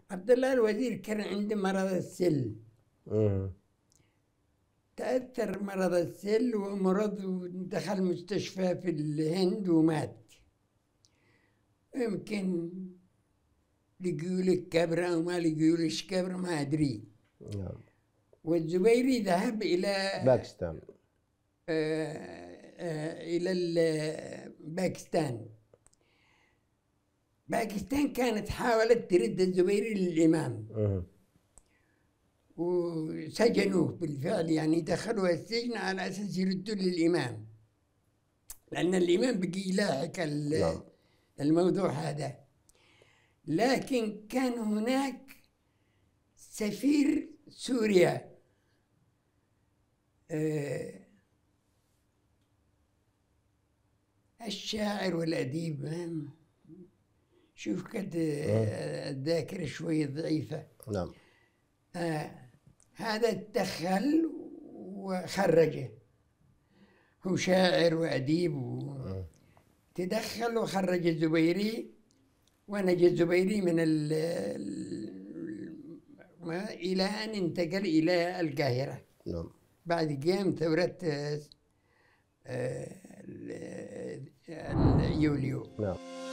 عبد الله الوزير كان عنده مرض السل. تأثر مرض السل ومرض ودخل مستشفى في الهند ومات. يمكن لقيولك كبر أو ما لقيولش كبر ما أدري. نعم. والزبيري ذهب إلى باكستان. إلى باكستان. باكستان كانت حاولت ترد الزبيري للإمام وسجنوه بالفعل، يعني دخلوا السجن على أساس يردوا للإمام، لأن الإمام بقي يلاحق الموضوع هذا. لكن كان هناك سفير سوريا الشاعر والأديب، شوف كد الذاكرة شوية ضعيفة. نعم. هذا تدخل وخرجه، هو شاعر وأديب تدخل وخرج الزبيري، ونجى الزبيري من إلى أن انتقل إلى القاهرة. نعم. بعد قيام ثورة يوليو. نعم.